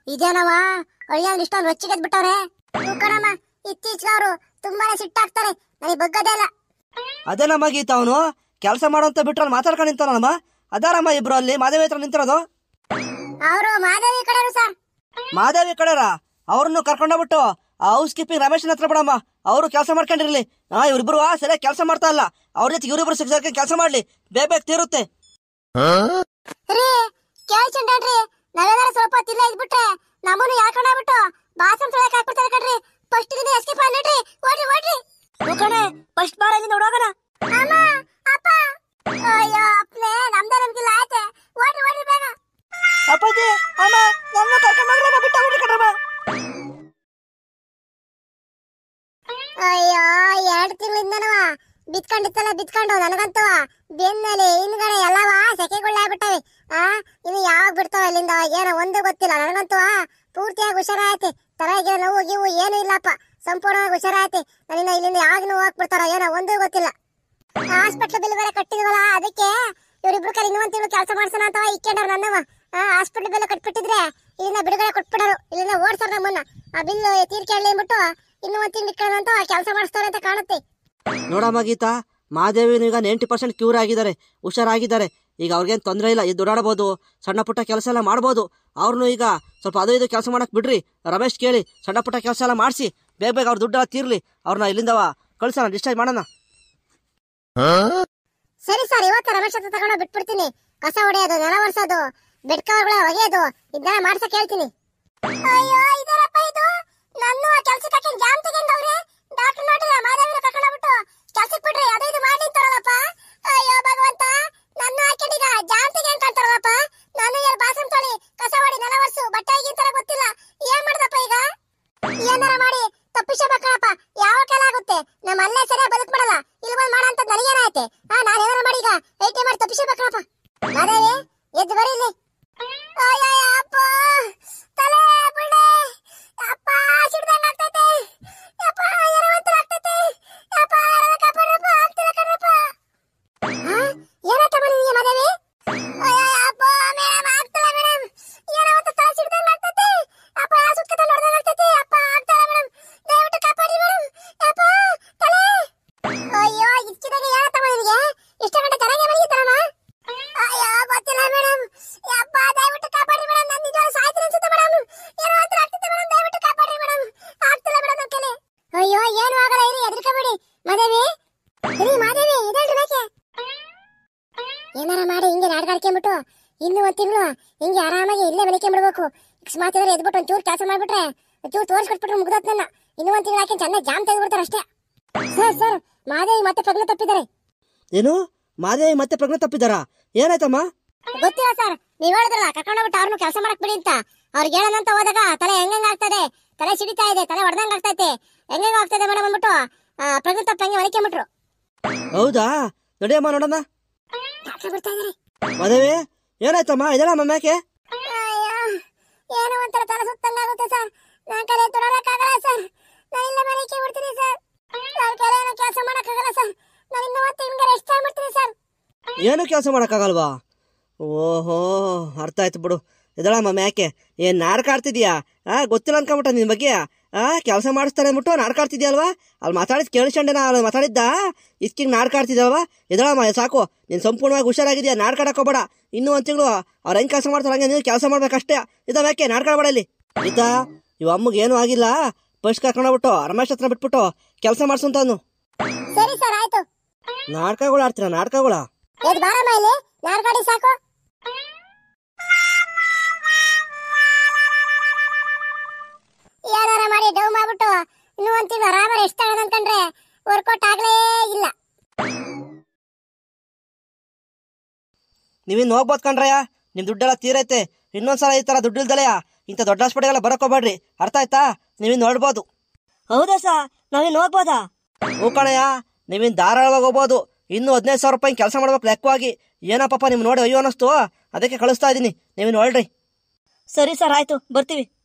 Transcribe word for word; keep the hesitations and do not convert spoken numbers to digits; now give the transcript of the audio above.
ಇದೇನವ ಅಳಿಯನ್ ಇಷ್ಟೊಂದು ರೊಚ್ಚಿಗೆದ್ ಬಿಟ್ಟವ್ರೆ. ಕಣಮ್ಮ ಇತ್ತೀಚೆಗೆ ಅವರು ತುಂಬಾನೇ ಸಿಟ್ಟಾಗ್ತಾರೆ, ನನಗೆ ಬಗ್ಗದೇ ಇಲ್ಲ. ಅದೇನಮ್ಮ ಗೀತಾ ಅವನು ಕೆಲಸ ಮಾಡೋಂತ ಬಿಟ್ರಲ್ಲಿ ಮಾತಾಡ್ಕೊಂಡು ನಿಂತಾನಮ್ಮ. ಅದಾರಮ್ಮ ಇಬ್ರು ಅಲ್ಲಿ ಮಾದೇವಿ ಹತ್ರ ನಿಂತಿರೋದು. ಅವರು ಮಾದೇವಿ ಕಡೆರು ಸರ್. ಮಾದೇವಿ ಕಡೆರ ಅವ್ರನ್ನು ಕರ್ಕೊಂಡೋಗ್ಬಿಟ್ಟು ಹೌಸ್ ಕೀಪಿಂಗ್ ರಮೇಶ್ ಹತ್ರ ಬಿಡಮ್ಮ, ಅವರು ಕೆಲಸ ಮಾಡ್ಕೊಂಡಿರ್ಲಿ. ಹಾ ಇವ್ರಿಬ್ರು ಸರಿಯಾಗಿ ಕೆಲಸ ಮಾಡ್ತಾ ಇಲ್ಲ, ಅವ್ರ ಜೊತೆ ಇವ್ರಿಬ್ರು ಸಿಕ್ಸರ್ಕೆ ಕೆಲಸ ಮಾಡ್ಲಿ, ಬೇಗ ಬೇಗ ತೀರುತ್ತೆ. ರೀ ಕೇಳ್ಕೊಂಡ್ರಿ, ನಾವೇನಾರ ಸ್ವಲ್ಪ ತಿಲ್ಲ ಇದ್ಬಿಟ್ರೆ ನಮ್ಮನ್ನು ಯಾಕೊಂಡೋಗ್ಬಿಟ್ಟು ಬಾಸನ್ ತೊಳಕ್ ಹಾಕ್ಬಿಡ್ತಾರೆ ಕಣ್ರಿ. ಫಸ್ಟ್ ದಿನ ಎಸ್ಕೇಪ್ ಆಗ್ಲಿ, ಓಡ್ರಿ ಓಡ್ರಿ. ಕಣೆ ಫಸ್ಟ್ ಬಾರ್ ಅಲ್ಲಿ ನೋಡೋಗಣ. ಅಮ್ಮ ಅಪ್ಪ, ಅಯ್ಯೋ ಅಪ್ಪನೇ ನಮ್ದೇ ನಮ್ಗಿಲ್ಲ ಆಯ್ತೆ, ಓಡ್ರಿ ಓಡ್ರಿ ಬೇಗ. ಅಪ್ಪಾಜಿ ಅಮ್ಮ ನನ್ನ ಕರ್ಕೊಂಡು ಹೋಗ್ರಮ್ಮ, ಬಿಟ್ಟು ಹೋಗ್ರಿ ಕಣ್ರಮ್ಮ. ಅಯ್ಯೋ ಎರಡು ತಿಂಗಳಿಂದನವ ಬಿತ್ಕೊಂಡಿತ್ತಲ್ಲ ಬಿತ್ಕೊಂಡು ನನಗಂತವ ಬೆನ್ನಲ್ಲಿ ಹಿಂದ್ಗಡೆ ಎಲ್ಲವ ಸೆಕೆಗಳಾಗ್ಬಿಟ್ಟವೆ. ಆ ಇನ್ನು ಯಾವಾಗ ಬಿಡ್ತಾವ ಅಲ್ಲಿಂದ ಏನೋ ಒಂದು ಗೊತ್ತಿಲ್ಲ ನನಗಂತವ. ಪೂರ್ತಿಯಾಗಿ ಹುಷಾರಾಯ್ತಿ, ತಲೆಗೆ ನೋವು ಗೀವು ಏನು ಇಲ್ಲಪ್ಪ, ಸಂಪೂರ್ಣವಾಗಿ ಹುಷಾರಾಯ್ತಿ. ನನ್ನಿಂದ ಇಲ್ಲಿಂದ ಯಾವಾಗ ನೋವು ಹಾಕ್ಬಿಡ್ತಾರ ಏನೋ ಒಂದು ಗೊತ್ತಿಲ್ಲ. ಹಾಸ್ಪಿಟ್ಲ್ ಬಿಲ್ ಬೇರೆ ಕಟ್ಟಿದ್ವಲ್ಲ, ಅದಕ್ಕೆ ಇವ್ರಿಬ್ರು ಕೈ ಇನ್ನೊಂದ್ ತಿಂಗಳು ಕೆಲಸ ಮಾಡ್ಸೋಣ ಅಂತವ ಇಕ್ಕೊಂಡ್ರ ನನ್ನವ. ಆ ಹಾಸ್ಪಿಟ್ಲ್ ಬಿಲ್ ಕಟ್ಬಿಟ್ಟಿದ್ರೆ ಇಲ್ಲಿಂದ ಬಿಡುಗಡೆ ಕೊಟ್ಬಿಡರು, ಇಲ್ಲಿಂದ ಓಡ್ಸೋರ್ ನಮ್ಮನ್ನ. ಆ ಬಿಲ್ ತೀರ್ಕೊಳ್ಳಿ ಅಂದ್ಬಿಟ್ಟು ಇನ್ನು ಒಂದ್ ತಿಂಗಳು ಇಟ್ಕೊಳ್ಳೋಣ ಅಂತ ಕೆಲಸ ಮಾಡಿಸ್ತಾರೆ ಅಂತ ಕಾಣುತ್ತೆ. ನೋಡಮ್ಮ ಗೀತಾ, ಮಾದೇವಿನ ಈಗ ನೈಂಟಿ ಪರ್ಸೆಂಟ್ ಕ್ಯೂರ್ ಆಗಿದ್ದಾರೆ, ಹುಷಾರಾಗಿದ್ದಾರೆ. ಈಗ ಅವ್ರಿಗೇನು ತೊಂದರೆ ಇಲ್ಲ, ಇದು ಓಡಾಡಬಹುದು, ಸಣ್ಣ ಪುಟ್ಟ ಕೆಲಸ ಎಲ್ಲ ಮಾಡ್ಬೋದು. ಅವ್ರನ್ನು ಈಗ ಸ್ವಲ್ಪ ಅದು ಇದು ಕೆಲಸ ಮಾಡಕ್ ಬಿಡ್ರಿ. ರಮೇಶ್ ಕೇಳಿ ಸಣ್ಣ ಪುಟ್ಟ ಕೆಲಸ ಎಲ್ಲ ಮಾಡಿಸಿ ಬೇಗ ಬೇಗ ಅವ್ರ ದುಡ್ಡೆಲ್ಲ ತೀರ್ಲಿ, ಅವ್ರನ್ನ ಇಲ್ಲಿಂದ ಕಳ್ಸೋಣ, ಡಿಸ್ಚಾರ್ಜ್ ಮಾಡೋಣ. ಸರಿ ಸರ್, ಇವತ್ತು ರಮೇಶ್ ಹತ್ರ ತಗೊಂಡು ಬಿಟ್ಬಿಡ್ತೀನಿ. ಕಸ ಹೊಡೆಯೋದು, ನೆಲ ಒರೆಸೋದು, ಬೆಡ್ ಕವರ್ಗಳ ಒಗೆಯೋದು ಇದನ್ನ ಮಾಡ್ಸಕ್ ಹೇಳ್ತೀನಿ. ಅಯ್ಯೋ ಇದರಪ್ಪ ಇದು ನನ್ನ ಕೆಲಸಕ್ಕೆ ಹಾಕಿ ಜಾಮ್ ತಗೊಂಡವ್ರೆ. ಡಾಕ್ಟರ್ ನೋಡಿಲ್ಲ ಮಾದೇವಿನ ಕರ್ಕೊಂಡೋಗ್ಬಿಟ್ಟು ಕೆಲ್ಸಕ್ಕೆ ಬಿಡ್ರಿ, ಅದು ಇದು ಮಾಡಿ ಅಂತಾರಲ್ಲಪ್ಪ. ಅಯ್ಯೋ ಭಗವಂತ, ನನ್ನ ಹಾಕಿದೀಗ ಜಾಮ್ ತಗೊಂಡ್ ಕಾಣ್ತಾರಲ್ಲಪ್ಪ. ನಾನು ಯಾರು ಬಾಸನ್ ತೊಳಿ, ಕಸ ಹೊಡಿ, ನೆಲ ಒರೆಸು, ಬಟ್ಟೆ ಒಗಿಂತಾರ ಗೊತ್ತಿಲ್ಲ. ಏನ್ ಮಾಡ್ದಪ್ಪ ಈಗ? ಏನಾರ ಮಾಡಿ ತಪ್ಪಿಸಬೇಕಪ್ಪ, ಯಾವ ಕೆಲ ಆಗುತ್ತೆ. ನಮ್ಮ ಅಲ್ಲೇ ಸರಿಯಾಗಿ ಬದುಕ್ಬಿಡಲ್ಲ, ಇಲ್ಲಿ ಬಂದು ಮಾಡೋ ಅಂತ ನನಗೇನಾಯ್ತೆ? ಹಾ ನಾನು ಏನಾರ ಮಾಡಿ ಈಗ ಐಟಿ ಮಾಡಿ ತಪ್ಪಿಸಬೇಕಪ್ಪ. ಮಾದೇವಿ ಎದ್ದು ಬರೀ ಇಲ್ಲಿ. ಅಯ್ಯೋ ಅಪ್ಪ ತಲೆ ಬಿಡೆ, ಅಪ್ಪ ಸಿಡ್ದಂಗ ಆಗ್ತೈತೆ, ಅಪ್ಪ ಏನವಂತ ಆಗ್ತೈತೆ, ಅಪ್ಪ ಕಾಪಾಡ್ರಪ್ಪ, ಆಗ್ತಿಲ್ಲ ಕಣ್ರಪ್ಪ. ಏನಂತ ಬಂದಿದೀಯ ಮಾದೇವಿ? ಅಯ್ಯೋ ಅಪ್ಪ ಮೇಡಮ್ ಆಗ್ತಿಲ್ಲ ಮೇಡಮ್, ಏನವಂತ ತಲೆ ಸಿಡ್ದಂಗ ಆಗ್ತೈತೆ, ಅಪ್ಪ ಸುತ್ತಕ ನೋಡ್ದಂಗ ಆಗ್ತೈತೆ, ಅಪ್ಪ ಆಗ್ತಿಲ್ಲ ಮೇಡಮ್, ದಯವಿಟ್ಟು ಕಾಪಾಡಿ ಮೇಡಮ್, ಅಪ್ಪ ತಲೆ. ಅಯ್ಯೋ ಇಚ್ಚಿದಾಗ ಏನಂತ ಬಂದಿದೀಯ? ಎಷ್ಟು ಗಂಟೆ ಚೆನ್ನಾಗಿ ಮಲಗಿದ್ದಾರಮ್ಮ? ಅಯ್ಯೋ ಗೊತ್ತಿಲ್ಲ ಮೇಡಮ್, ಅಪ್ಪ ದಯವಿಟ್ಟು ಕಾಪಾಡಿ ಮೇಡಮ್, ನನ್ನ ನಿಜವಾಗ್ಲೂ ಸಾಯ್ತೀನಿ ಅನ್ಸುತ್ತೆ ಮೇಡಮ್, ಏನೋ ಅಂತ ಆಗ್ತಿದೆ ಮೇಡಮ್, ದಯವಿಟ್ಟು ಕಾಪಾಡಿ ಮೇಡಮ್, ಆಗ್ತಿಲ್ಲ ಮೇಡಮ್ ನನ್ನ ಕೈಲಿ. ಅಯ್ಯೋ ಏನು ಆಗಲ್ಲ, ಇರಿ ಹೆದರ್ಕೋಬೇಡಿ. ಮಾದೇವಿ ಇರಿ, ಮಾದೇವಿ ಇದಲ್ರಿ ಬೇಕೆ, ಏನಾರ ಮಾಡಿ ಹಿಂಗೆ ನಾಡ್ಗಾಡ್ಕೊಂಡ್ಬಿಟ್ಟು ಇನ್ನು ಒಂದ್ ತಿಂಗಳು ಹಿಂಗೆ ಆರಾಮಾಗಿ ಇಲ್ಲೇ ಮಲಿಕೊಂಡ್ಬಿಡ್ಬೇಕು. ಅಕಸ್ಮಾತ್ ಇದ್ರೆ ಎದ್ಬಿಟ್ಟು ಒಂಚೂರು ಕೆಲಸ ಮಾಡ್ಬಿಟ್ರೆ ಒಂಚೂರು ತೋರಿಸ್ಕೊಟ್ಬಿಟ್ರೆ ಮುಗ್ದತ್ ನನ್ನ. ಇನ್ನು ಒಂದ್ ತಿಂಗಳು ಹಾಕಿ ಚೆನ್ನಾಗಿ ಜಾಮ್ ತೆಗೆದ್ಬಿಡ್ತಾರೆ ಅಷ್ಟೇ. ಸರ್ ಸರ್ ಮಾದೇವಿ ಮತ್ತೆ ಪ್ರಜ್ಞೆ ತಪ್ಪಿದ್ದಾರೆ. ಏನು ಮಾದೇವಿ ಮತ್ತೆ ಪ್ರಜ್ಞೆ ತಪ್ಪಿದಾರ? ಏನಾಯ್ತಮ್ಮ? ಗೊತ್ತಿಲ್ಲ ಸರ್, ನೀವ್ ಹೇಳಿದ್ರಲ್ಲ ಕರ್ಕೊಂಡೋಗ್ಬಿಟ್ಟು ಅವ್ರನ್ನು ಕೆಲಸ ಮಾಡಕ್ ಬಿಡಿ ಅಂತ. ಅವ್ರಿಗೆ ಹೇಳೋಣಂತ ಹೋದಾಗ ತಲೆ ಹೆಂಗಂಗ ಆಗ್ತದೆ, ತಲೆ ಸಿಡಿತಾ ಇದೆ, ತಲೆ ಹೊಡೆದಂಗ ಆಗ್ತೈತೆ, ಹೆಂಗ ಆಗ್ತದೆ ಮೇಡಮ್ ಅಂದ್ಬಿಟ್ಟು ಪ್ರಜ್ಞೆ ತಪ್ಪಂಗೆ ಮಲಿಕೊಂಡ್ಬಿಟ್ರು. ಹೌದಾ? ನಡೆಯಮ್ಮ ನೋಡೋಣ. ಡಾಕ್ಟರ್ ಬರ್ತಾ ಇದಾರೆ. ಮಾದೇವಿ ಏನಾಯ್ತಮ್ಮ? ಇದೆಲ್ಲ ಯಾಕೆ? ಏನೋ ಒಂಥರ ತಲೆ ಸುತ್ತಂಗಾಗುತ್ತೆ ಸರ್, ನನ್ನ ಕೈಲಿ ತೊಡೋಕ್ಕಾಗಲ್ಲ ಸರ್, ನಾನು ಇಲ್ಲೇ ಮಲಿಕೆ ಬಿಡ್ತೀನಿ ಸರ್, ನನ್ನ ಕೈಲಿ ಏನೋ ಕೆಲಸ ಮಾಡಕ್ಕಾಗಲ್ಲ ಸರ್, ನಾನು ಇನ್ನು ಮತ್ತೆ ನಿಮ್ಗೆ ರೆಸ್ಟ್ ಆಗ್ಬಿಡ್ತೀನಿ ಸರ್. ಏನು ಕೆಲಸ ಮಾಡಕ್ಕಾಗಲ್ವಾ? ಓಹೋ ಅರ್ಥ ಆಯ್ತು ಬಿಡು. ಇದಳಮ್ಮ ಯಾಕೆ ಏನ್ ನಾಟಕ ಆಡ್ತಿದ್ಯಾ? ಆ ಗೊತ್ತಿಲ್ಲ ಅನ್ಕೊಂಬಿಟ್ಟ ನಿನ್ ಬಗ್ಗೆ. ಆ ಕೆಲಸ ಮಾಡಿಸ್ತಾರೆ ಅಂದ್ಬಿಟ್ಟು ನಾಟಕ ಆಡ್ತಿದ್ಯಲ್ವಾ? ಅಲ್ಲಿ ಮಾತಾಡಿದ್ ಕೇಳಿಸ್ಕೊಂಡೆ ನಾ, ಅಲ್ಲಿ ಮಾತಾಡಿದ್ದ ಇಸ್ಕಿಂಗ್ ನಾಟಕ ಆಡ್ತಿದ್ಯಲ್ವಾ? ಇದಳಮ್ಮ ಸಾಕು, ನೀನ್ ಸಂಪೂರ್ಣವಾಗಿ ಹುಷಾರಾಗಿದ್ಯಾ, ನಾಟಕ ಆಡಕೋಬೇಡ. ಇನ್ನೂ ಒಂದ್ ತಿಂಗಳು ಅವ್ರು ಹೆಂಗ್ ಕೆಲಸ ಮಾಡ್ತಾರೆ ಹಂಗೆ ನೀವು ಕೆಲಸ ಮಾಡ್ಬೇಕಷ್ಟೇ. ಇದಾವ ಯಾಕೆ ನಾಟಕ ಆಡಬೇಡ ಇಲ್ಲಿ. ಆಯ್ತಾ? ಇವ ಅಮ್ಮಗೆ ಏನೂ ಆಗಿಲ್ಲ, ಫಸ್ಟ್ ಕರ್ಕೊಂಡೋಗ್ಬಿಟ್ಟು ರಮೇಶ್ ಹತ್ರ ಬಿಟ್ಬಿಟ್ಟು ಕೆಲಸ ಮಾಡ್ಸಂತಾನು. ಸರಿ ಸರ್ ಆಯ್ತು. ನಾಟಕಗಳು ಆಡ್ತೀರ? ನಾಟಕಗಳ ಎದ್ ಬಾರಮ್ಮ ಇಲ್ಲಿ, ನಾರ್ಗಾಡಿ ಸಾಕು. ಏನಾರ ಮಾಡಿ ಡೌ ಮಾಡ್ಬಿಟ್ಟು ಇನ್ನು ಒಂದ್ ತಿಂಗಳು ಆರಾಮ ರೆಸ್ಟ್ ತಗೋಣ ಅನ್ಕೊಂಡ್ರೆ ವರ್ಕೌಟ್ ಆಗ್ಲೇ ಇಲ್ಲ. ನೀವಿನ್ ಹೋಗ್ಬೋದು ಕಣ್ರಯ್ಯ, ನಿಮ್ ದುಡ್ಡೆಲ್ಲ ತೀರೈತೆ. ಇನ್ನೊಂದ್ಸಲ ಈ ತರ ದುಡ್ಡು ಇಲ್ದಲೆಯ ಇಂಥ ದೊಡ್ಡ ಹಾಸ್ಪಿಟಲ್ಗೆಲ್ಲ ಬರಕ್ ಹೋಗ್ಬೇಡ್ರಿ, ಅರ್ಥ ಆಯ್ತಾ? ನೀವಿನ್ ನೋಡ್ಬೋದು. ಹೌದಾ ಸಾ? ನಾವಿನ್ ಹೋಗ್ಬೋದಾ? ಹೂ ಕಣಯ್ಯ, ನೀವಿನ್ ಧಾರಾಳವಾಗಿ ಹೋಗ್ಬೋದು. ಇನ್ನು ಹದಿನೈದು ಸಾವಿರ ರೂಪಾಯಿ ಕೆಲಸ ಮಾಡ್ಬೇಕು ಲೆಕ್ಕವಾಗಿ. ಏನಪ್ಪಪ್ಪ ನಿಮ್ ನೋಡಿ ಅಯ್ಯೋ ಅನ್ನಿಸ್ತು, ಅದಕ್ಕೆ ಕಳಿಸ್ತಾ ಇದೀನಿ, ನೀವಿನ್ ಹೊಳ್ರಿ. ಸರಿ ಸರ್ ಆಯ್ತು, ಬರ್ತೀವಿ.